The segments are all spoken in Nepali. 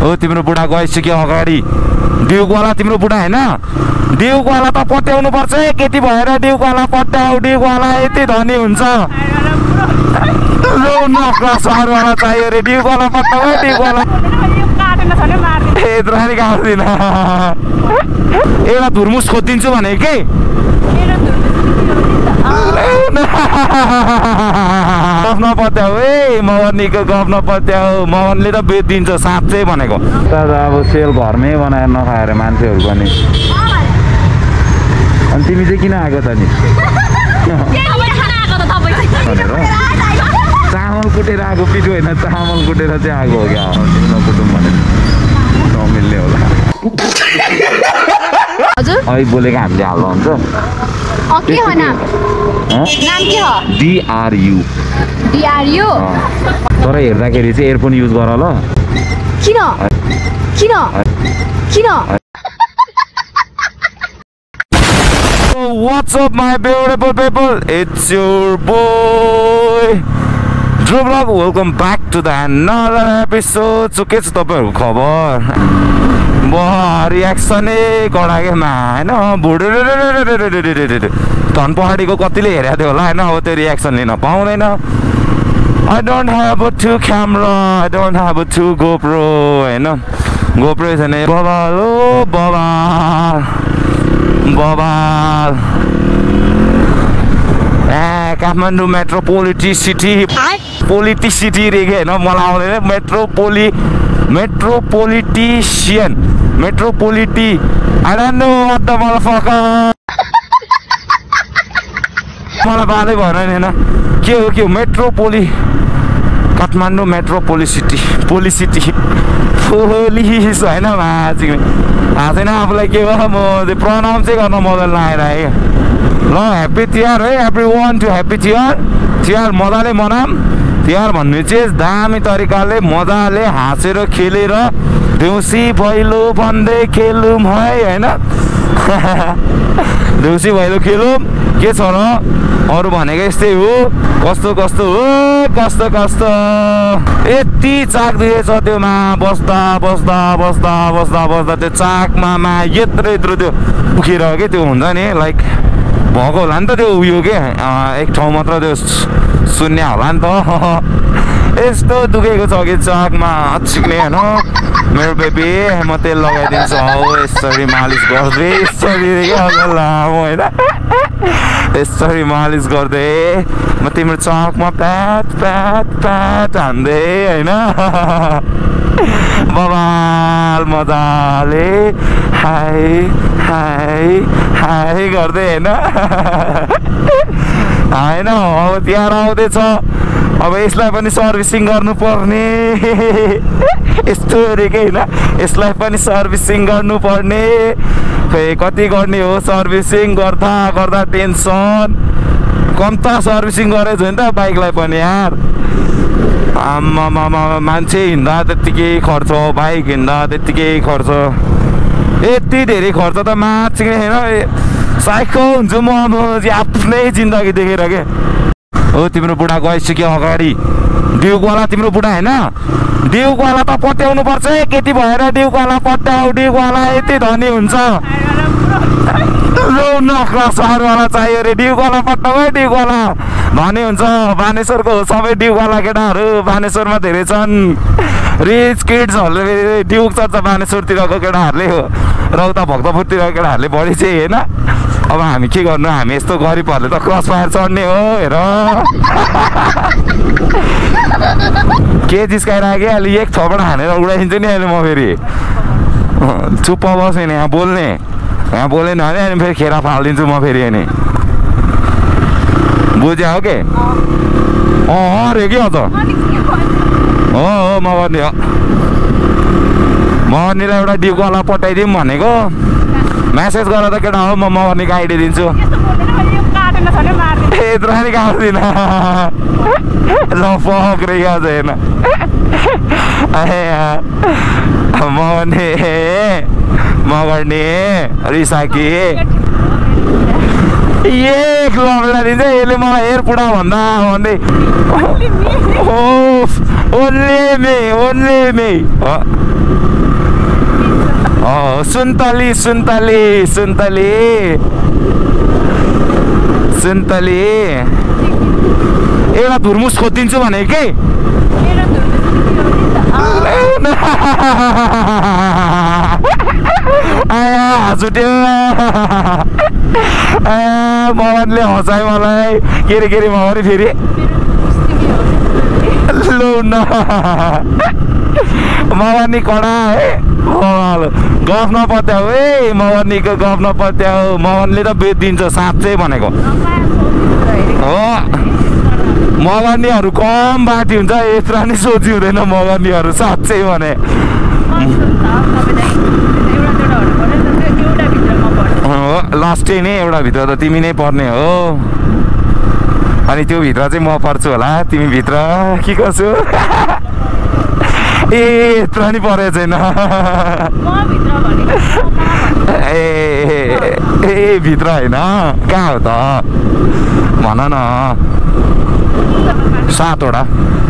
हो तिम्रो बुढा गइसक्यो अगाडि डिउकवाला तिम्रो बुढा हैन डिउकवाला त पट्याउनु पर्छ केटी भएर डिउकवाला पट्याउ डिउकवाला यति धनी हुन्छ लो नक्रासवाला चाहियो रे डिउकवाला पट्याउ डिउकवाला ए द्रानी काट्दिन एउटा धुर्मुस खोजिदिन्छु भने के गफ नपत्याउ है मगनीको गफ नपत्याउ मगनले त बेचिदिन्छ साँच्चै भनेको तर अब सेल घरमै बनाएर नखाएर मान्छेहरू पनि अनि तिमी चाहिँ किन आएको त नि चामल कुटेर आएको पिठो होइन चामल कुटेर चाहिँ आएको हो क्या तिमी नकुटौँ भनेर नमिल्ने होला हजुर अहिले बोलेको हामीले हाल्दा हुन्छ के हो नाम नाम के हो DRU तर हेर्दाखेरि चाहिँ एयरफोन युज गर ल किन किन किन What's up my beautiful people? It's your boy Drew Vlog. Welcome back to the another episode. So के छ तपाईहरुको खबर? रियाक्सन कडा के हैन बुढो धन पहाडीको कतिले हेरेको थियो होला हैन अब त्यो रियाक्सन लिन पाउँदैन I don't have a two camera, I don't have a two GoPro हैन GoPro is an बबाल ओ बबाल काठमाडौँ मेट्रोपोलिटिसिटी रे के हैन मलाई आउँदैन मेट्रोपोलिटिसियन मेट्रोपोलिटी I don't know what the motherfucker मलाई बाधै भएन नि हैन के हो मेट्रोपोलि काठमाडौँ मेट्रोपोलिसिटी पोलिस हैन माछिङ छैन आफूलाई के भयो म त्यो प्रनाम चाहिँ गर्न मजा लागिरहेको ल ह्याप्पी तिहार है एभ्रीवन टु ह्याप्पी तिहार मजाले मनाम तिहार भन्ने चाहिँ दामी तरिकाले मजाले हाँसेर खेलेर देउसी भैलो भन्दै खेलौँ है हैन देउसी भैलो खेलौँ के छ र अरु भनेको यस्तै हो कस्तो कस्तो यति चाक दिएछ त्योमा बस्दा त्यो चाकमा यत्रो त्यो उखेर के त्यो हुन्छ नि लाइक भएको होला नि त त्यो उयो के एक ठाउँ मात्र त्यो शून्य होला नि त यस्तो दुखेको छ कि चाकमा छिक्ने हैन मेरो बेबी म तेल लगाइदिन्छु हौ यसरी मालिस गर्दै यसरी लामो हैन यसरी मालिस गर्दै म तिम्रो चाकमा प्याट हान्दै हैन बबाल मजाले हाई गर्दै हैन अब तिहार आउँदैछ अब यसलाई पनि सर्भिसिङ गर्नुपर्ने यस्तो रे के हैन यसलाई पनि सर्भिसिङ गर्नुपर्ने खै कति गर्ने हो सर्भिसिङ गर्दा टेन्सन कम्ता सर्भिसिङ गरेछ नि त बाइकलाई पनि यार आम्मा मान्छे हिँड्दा त्यतिकै खर्च बाइक हिँड्दा त्यतिकै खर्च यति धेरै खर्च त माछिङ हैन साइको हुन्छु म अब आफ्नै जिन्दगी देखेर के हो तिम्रो बुढा गइसक्यो अगाडि डिउकवाला तिम्रो बुढा हैन डिउकवाला त पट्याउनु पर्छ केटी भएर डिउकवाला पट्याउ डिउकवाला यति धनी हुन्छ लो नक्रासवाला चाहियो रे डिउकवाला पट्याउ डिउकवाला धनी हुन्छ बानेश्वरको सबै डिउकवाला केटाहरू बानेश्वरमा धेरै छन् रिच किड्सहरूले डिउक चर्च बानेश्वरतिरको केटाहरूले रौता भक्तपुरतिरको केटाहरूले बढी चाहिँ हैन अब हामी के गर्नु हामी यस्तो गरिबहरूले त क्रस फायर चढ्ने हो हेर के जिस्काइराखेँ अलि एक थोपड हानेर उडाइदिन्छु नि अहिले म फेरि चुप्प बस्ने नि यहाँ बोलेन भने अनि फेरि खेरा फालिदिन्छु म फेरि अनि बुझ्या हो के रे के हो त हो मगर्नीलाई एउटा डिउकवाला पठाइदिउँ भनेको मेसेज गरेर त केटा हो म मगर्नीको आइडी दिन्छु ए द्रानी काट्दिन ल पक्रेको छैन मगर्नी रिसाकी एक लम्ला दिन्छ यसले मलाई हेर पुडा भन्दा भन्दै ओन्ली मी सुन्तली सुन्तली सुन्तली सुन्तली एउटा धुर्मुस खोजिदिन्छु भने के हाँसुट्यो मगनले हँसायो मलाई के अरे मगन फेरि लौ न मगनी कडा है गफ नपत्याउ है मगनीको गफ नपत्याउ मगनले त बेचिदिन्छ साँच्चै भनेको हो मगनीहरू कम बाटी हुन्छ यत्रो नि सोची हुँदैन मगनीहरू साँच्चै भने लास्टै नै एउटा भित्र त तिमी नै पर्ने हो अनि त्यो भित्र चाहिँ म पर्छु होला तिमी भित्र के गर्छु ए यत्रो नि परेको छैन ए भित्र होइन कहाँ हो त भन न 7 वटा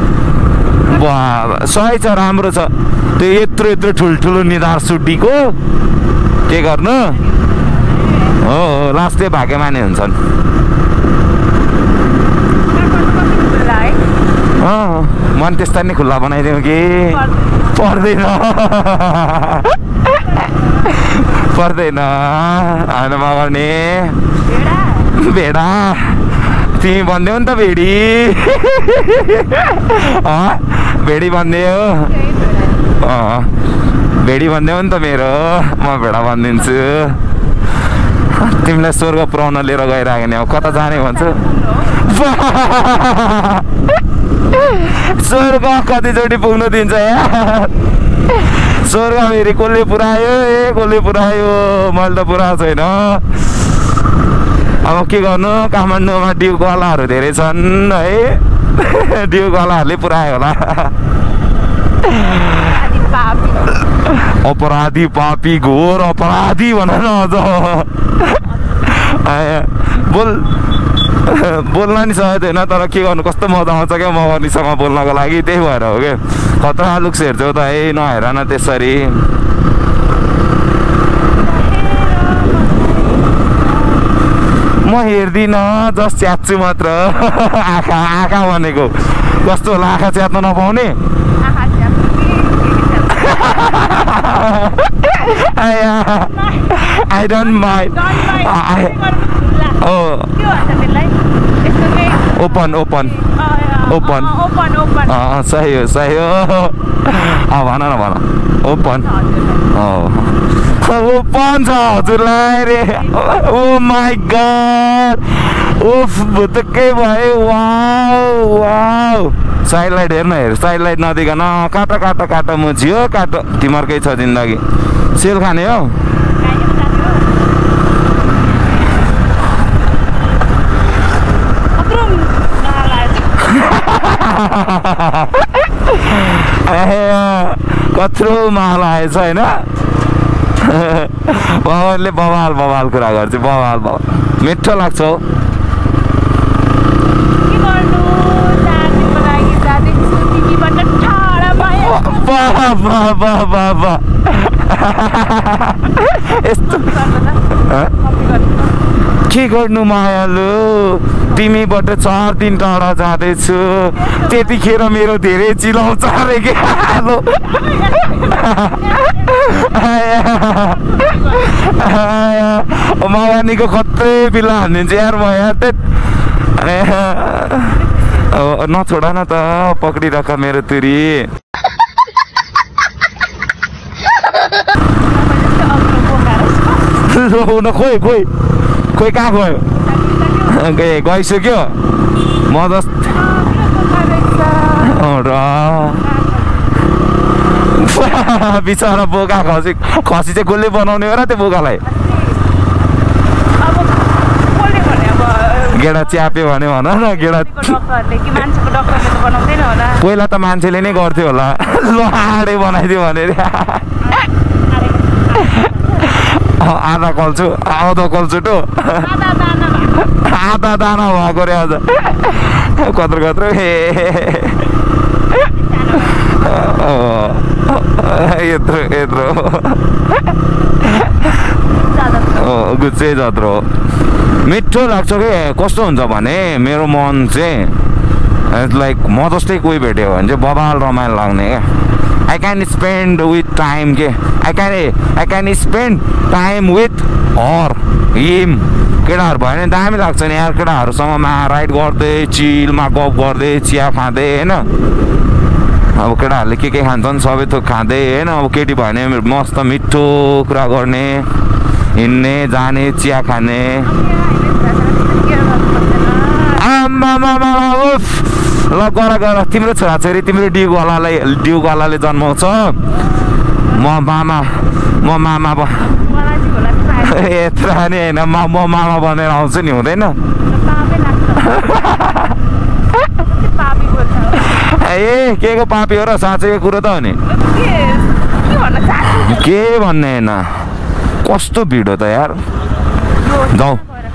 सही छ राम्रो छ त्यो यत्रो ठुल्ठुलो निधार सुड्डीको के गर्नु हो लास्टै भाग्य माने हुन्छन् मन त्यस्ता नि खुल्ला बनाइदिउँ कि पर्दैन पर्दैन होइन मगर्ने भेडा तिमी भन्देऊ नि त भेडी भेडी भन्देऊ भेडी भन्देऊ नि त मेरो म भेडा भनिदिन्छु तिमीलाई स्वर्ग पुऱ्याउन लिएर गइरहेको नि अब कता जाने भन्छु स्वर्ग कतिचोटि पुग्नु दिन्छ यार स्वर्ग फेरि कसले पुऱ्यायो कसले पुऱ्यायो मैले त पुऱ्याएको छैन अब के गर्नु काठमाडौँमा ड्युकवालाहरू धेरै छन् है ड्युकवालाहरूले पुऱ्यायो होला अपराधी पापी घोर अपराधी भन न अझ बोल्न नि सकेको थिएन तर के गर्नु कस्तो मजा आउँछ क्या मगनीसँग बोल्नको लागि त्यही भएर हो क्या खतरा लुक्स हेर्छौ त है नहेर न त्यसरी म हेर्दिनँ जस्ट च्यात्छु मात्र आँखा भनेको कस्तो होला आँखा च्यात्न नपाउने I don't mind. Open. सही हो भन न भन ओपन ओपन छ हजुरलाई रे ओ माई गड उफ भुतुक्कै भयो वाउ साइड लाइट हेर साइड लाइट नदिकन काटो म झियो काटो तिमीहरूकै छ जिन्दगी सेल खाने हो कत्रो माल आएछ होइन बाबाले बवाल कुरा गर्छ बवाल मिठो लाग्छ हौ यस्तो के गर्नु मायालु तिमीबाट 4 दिन टाढा जाँदैछु त्यतिखेर मेरो धेरै चिलाउँछ अरे के मगानीको खत्रै बिल्ला हानिदिन्छ यार म यहाँ नछोड न त पक्रिराख मेरो तुरी खोइ कहाँ गयो गइसक्यो म जस्ट बिचरा बोका खसी चाहिँ कसले बनाउने हो र त्यो बोकालाई गेडा च्याप्यो भने भन न गेडा पहिला त मान्छेले नै गर्थ्यो होला लहाडे बनाइदियो भने आधा कल्छु आधा कल्चुटो आधा दाना भएको रे अझ कत्रो यत्रो गुच्चे जत्रो मिठो लाग्छ कि कस्तो हुन्छ भने मेरो मन चाहिँ लाइक म जस्तै कोही भेट्यो भने चाहिँ बबाल रमाइलो लाग्ने क्या I can spend with time के I can spend time with her him केटाहरू भयो भने दामी लाग्छ नि यार केटाहरूसँग राइड गर्दै चिलमा गफ गर्दै चिया खाँदै होइन अब केटाहरूले के खान्छन् सबै थोक खाँदै होइन अब केटी भयो भने मस्त मिठो कुरा गर्ने हिँड्ने जाने चिया खाने ल गर तिम्रो छोराछोरी तिम्रो ड्युवालाले जन्माउँछ म मामा यत्र नि होइन म मामा बनेर आउँछु नि हुँदैन ए के को पापी हो र साँच्चैको कुरो त हो नि के भन्ने होइन कस्तो भिड हो त यार जाऊ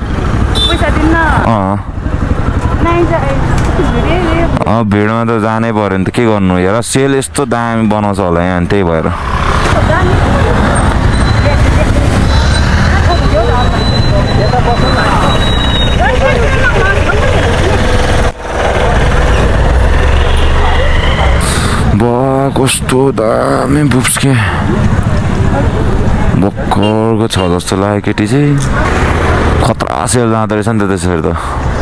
भिडमा त जानै पर्यो नि त के गर्नु हेर सेल यस्तो दामी बनाउँछ होला यहाँ त्यही भएर कस्तो दामी बुक्स के भर्खरको छ जस्तो लाग्यो केटी चाहिँ खतरा सेल जाँदो रहेछ नि त त्यसरी त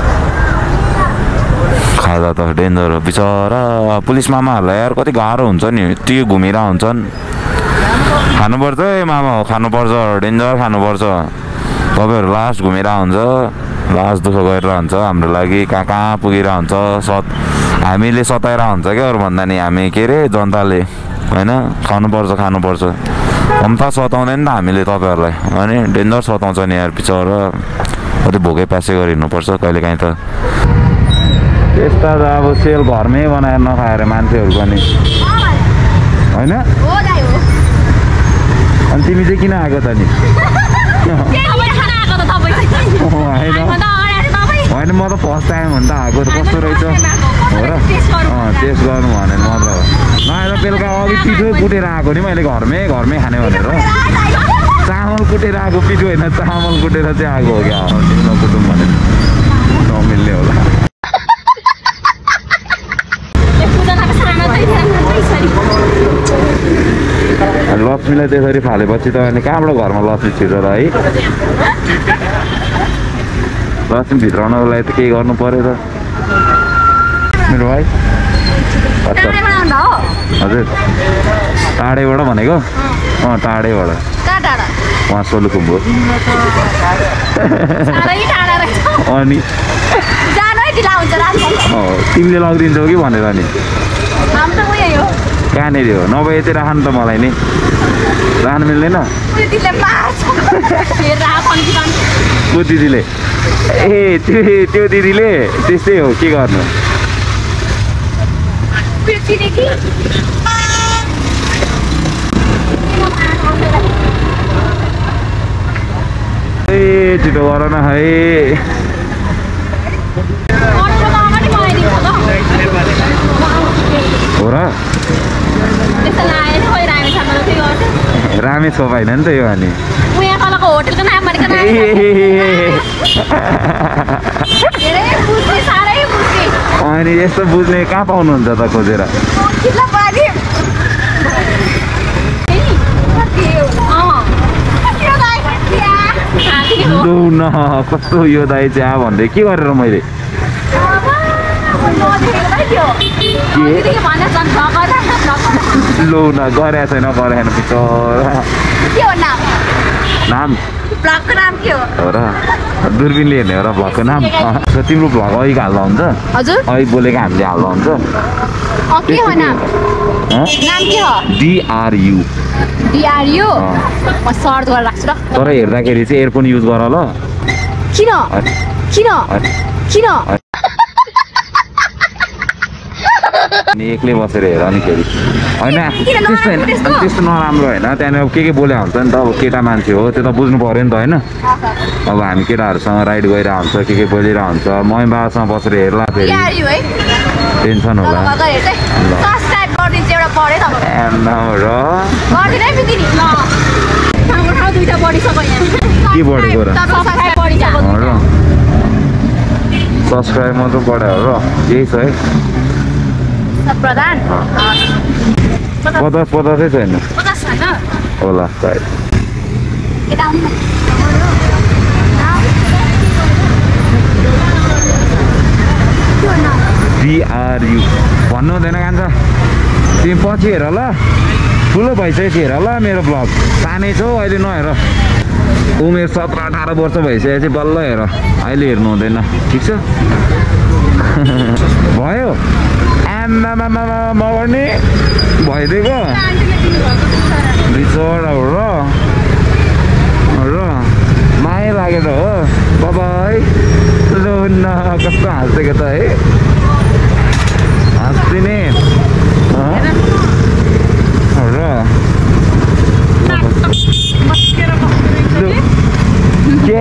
खाजा त डेन्जर हो बिचरा पुलिस मामाहरूलाई यार कति गाह्रो हुन्छ नि त्यो घुमिरह हुन्छन् खानुपर्छ है मामा हो खानुपर्छ डेन्जर खानुपर्छ तपाईँहरू लास्ट घुमिरह हुन्छ लास्ट दुःख गरेर हुन्छ हाम्रो लागि कहाँ पुगिरह हुन्छ हामीले सताएर हुन्छ क्या अरू भन्दा नि हामी के अरे जनताले होइन खानुपर्छ हम त सताउँदैन नि त हामीले तपाईँहरूलाई अनि डेन्जर सताउँछ नि यार बिचरा कति भोकै प्यासे गरी हिँड्नुपर्छ कहिलेकाहीँ त त्यस्ता त अब सेल घरमै बनाएर नखाएर मान्छेहरू पनि होइन अनि तिमी चाहिँ किन आएको त नि होइन म त फर्स्ट टाइम हो नि त आएको त कस्तो रहेछ हो र टेस्ट गर्नु भनेर मात्र हो नआएर बेलुका अघि पिठो कुटेर आएको नि मैले घरमै खाने भनेर चामल कुटेर आएको पिठो होइन चामल कुटेर चाहिँ आएको हो क्या नकुटौँ भनेर नमिल्ने होला लक्ष्मीलाई त्यसरी फालेपछि त अनि कहाँबाट घरमा लक्ष्मी छिर्छ र है लक्ष्मी भित्राउनको लागि त केही गर्नु पर्यो त मेरो भाइ हजुर टाढैबाट भनेको टाढैबाट उहाँ सोलुखुम्बु अनि तिमीले लगिदिन्छौ कि भनेर नि कहाँनिर हो नभए यतै राख नि त मलाई नि राख्नु मिल्दैन को दिदीले ए त्यो दिदीले त्यस्तै हो के गर्नु ए छिटो गर न है हो र रामे छोपा होइन नि त यो अनि अनि यस्तो बुझ्ने कहाँ पाउनुहुन्छ त खोजेर लु न कस्तो यो दाइ चाहिँ आ भन्दै के गरेर मैले लु न गरेको छैन बिचरा नाम हो र दुर्बिनले हेर्ने हो र भ्लगको नाम तिम्रो भ्लग अहिलेको हाल्दा हुन्छ अहिले बोलेको हामीले हाल्दा हुन्छ DRU म सर्च गरेर राख्छु र तर हेर्दाखेरि चाहिँ एयरफोन युज गर ल किन अनि एक्लै बसेर हेर नि फेरि होइन त्यस्तो नराम्रो होइन त्यहाँनिर के बोले हुन्छ नि त अब केटा मान्छे हो त्यो त बुझ्नु पऱ्यो नि त होइन अब हामी केटाहरूसँग राइड गइरहेको हुन्छ के बोलिरहेको हुन्छ मम्मी बाबासँग बसेर हेर्ला फेरि टेन्सन होला पढे तपाईँ आम्मामा र गर्दिनै बिग्रिने ल ठाउँको ठाउँ दुईटा पढिसक्यो यहाँ के पढेको र सब्सक्राइब पढिसक्यो र सब्सक्राइब मात्र पढायो र यही छ है प्रधान 50 छैन 50 छैन होला सायद यता आउनु DRU भन्नु हुँदैन कान्छ तिमी पछि हेर ल ठुलो भइसकेपछि हेर ल मेरो ब्लग सानै छौ अहिले नहेर उमेर 17-18 वर्ष भइसकेपछि बल्ल हेर अहिले हेर्नु हुँदैन ठिक छ भयो आम्मामा मगर्ने भइदिएको बिचरा हो र माया लागेर हो बाबाई लो न कस्तो हाँसेको त है हाँस्दिने र के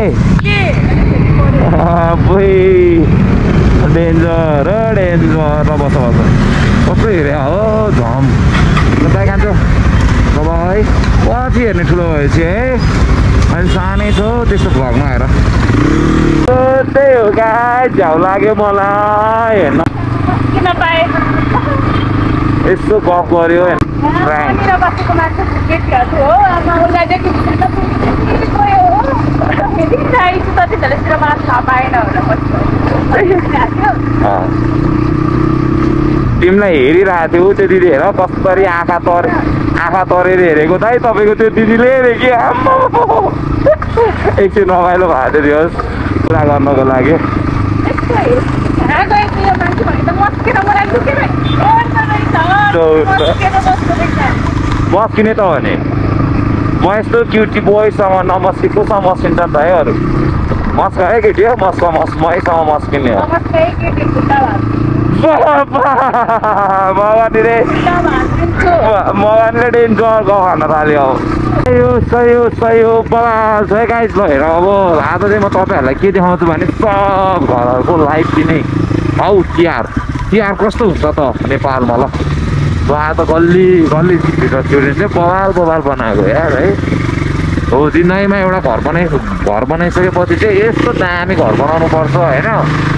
डेन्जर डेन्जर बस कस्तो हेरे हो झम कता खान्छ बाबाई पछि हेर्ने ठुलो भएपछि है अहिले सानै छ त्यस्तो भ्लगमा हेर त्यही हो गाई झ्याउ लाग्यो मलाई हेर्न किन पाए यसो गफ गर्यो मेरो बसेको मान्छे क्रिकेट खेल्छु हो आमा उसलाई चाहिँ क्रिकेट त गयो हो फेरि चाहिएको त त्यसले मलाई थाहा पाएन तिमीलाई हेरिरहेको थियो त्यो दिदी हेर कसरी आँखा तरेर हेरेको त है तपाईँको त्यो दिदीले हेरे कि एकछिन रमाइलो भएको थियो कुरा गर्नको लागि मस्किने त हो नि म यस्तो क्युटी बोयसँग नमस्केको मस्किन्छ त है अरू मस्क है केटी हो मैसँग मस्किने हो मगानीले डेन्जर गाउँ खान थाल्यो सही हो बस है गाइस ल हेर अब आज चाहिँ म तपाईँहरूलाई के देखाउँछु भने सब घरहरूको लाइफ दिने हौ तिहार कस्तो हुन्छ त नेपालमा ल आज गल्ली भित्र स्टुडेन्ट चाहिँ बवाल बनाएको यार है हो जिन्दगीमा एउटा घर बनाइसकेपछि चाहिँ यस्तो दामी घर बनाउनु पर्छ होइन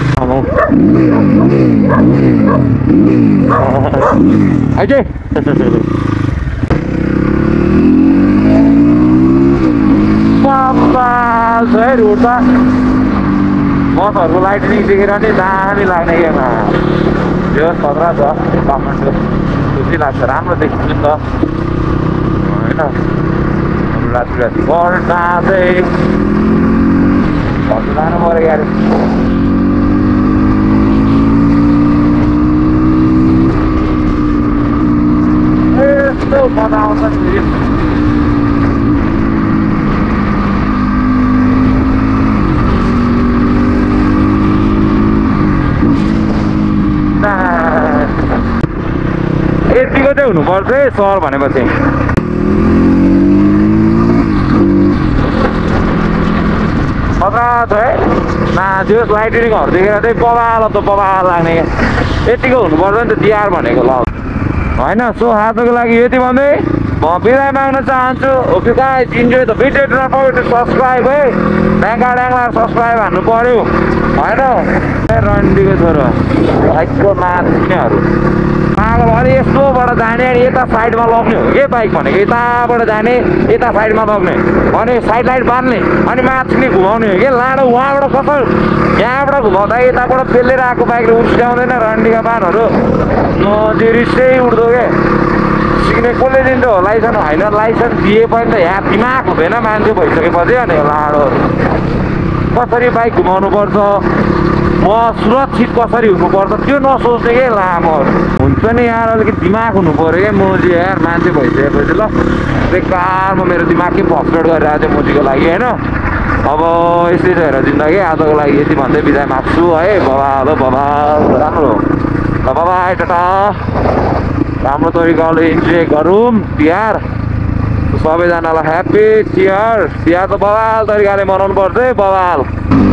अझै रोड त बसहरूको लाइटिङ देखेर नि दामी लाग्ने गेमा त्यो खतरा छ काठमाडौँ खुसी लाग्छ राम्रो देखिन्छ नि त होइन राति गर्दा चाहिँ घर जानु पऱ्यो गाडी यस्तो मजा आउँछ नि फेरि यतिको चाहिँ हुनुपर्छ है सहर भनेपछि खतरा छ है त्यो लाइटिङहरू देखेर चाहिँ बवाल लाग्ने यतिको हुनुपर्छ नि त तिहार भनेको ल होइन सो आजको लागि यति भन्दै म बिदाय माग्न चाहन्छु okay guys enjoy the video do not forget to subscribe है ड्याङ्गा सब्सक्राइब हान्नु पर्यो होइन रन्डीको छोरो बाइकको नाच्नेहरू पागल अरे यस्तोबाट जाने अनि यता साइडमा लग्ने हो कि बाइक भनेको यताबाट जाने यता साइडमा लग्ने अनि साइड लाइट बाँध्ने अनि माथि घुमाउने हो कि लाडो उहाँबाट कसो यहाँबाट घुमाउँदा यताबाट पेलेर आएको बाइकले उर्स्याउँदैन रन्डीका बानहरू नजिरिसै उठ्दो के सिक्ने कसले दिन्छ हो लाइसेन्स होइन लाइसेन्स दिए पनि त यहाँ दिमाग हुँदैन मान्छे भइसकेपछि अनि लाडोहरू कसरी बाइक घुमाउनु पर्छ म सुरक्षित कसरी हुनुपर्छ त्यो नसोच्ने के लामोहरू हुन्छ नि यार अलिकति दिमाग हुनु पऱ्यो क्या मोजी यार मान्छे भइसकेपछि ल बेकारमा मेरो दिमाग के फ्रस्ट्रेट गरिरहेको थियो मोजीको लागि होइन अब यस्तै छ हेर जिन्दगी आजको लागि यति भन्दै बिदाय माग्छु है बबाल राम्रो ल बाबाई टाटा राम्रो तरिकाले इन्जोय गरौँ तिहार सबैजनालाई ह्याप्पी तिहार त बवाल तरिकाले मनाउनु पर्छ है बवाल